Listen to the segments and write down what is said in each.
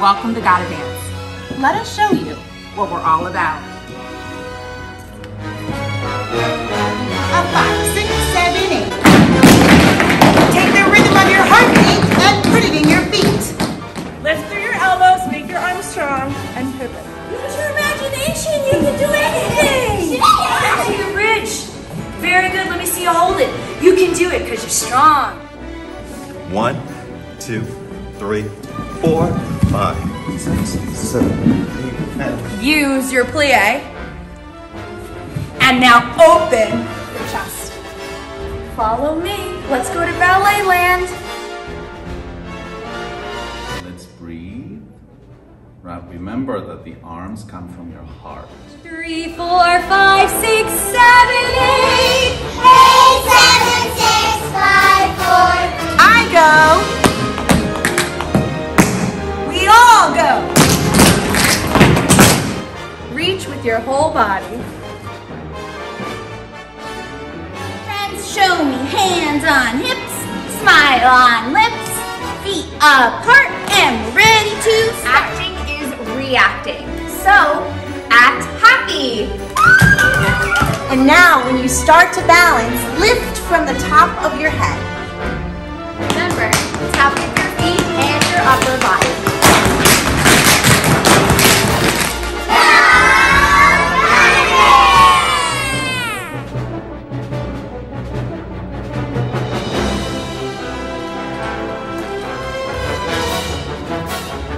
Welcome to Gotta Dance. Let us show you what we're all about. A 5, 6, 7, 8. Take the rhythm of your heartbeat and put it in your feet. Lift through your elbows, make your arms strong, and pivot. Use your imagination, you can do anything! Basking Ridge. Very good, let me see you hold it. You can do it because you're strong. 1, 2, 3, 4, 5, 6, 7, 8, 9. Use your plie. And now open your chest. Follow me. Let's go to ballet land. Let's breathe. Right, remember that the arms come from your heart. 3, 4, 5, 6, 7, 8. 8, 7, 6, 5, 4. I go. We all go. Reach with your whole body. Friends, show me hands on hips, smile on lips, feet apart, and we're ready to start. Acting is reacting. So, act happy. And now when you start to balance, lift from the top of your head. Remember, tap with your feet and your upper body.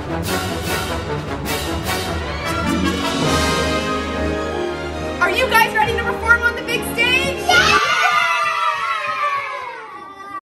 Are you guys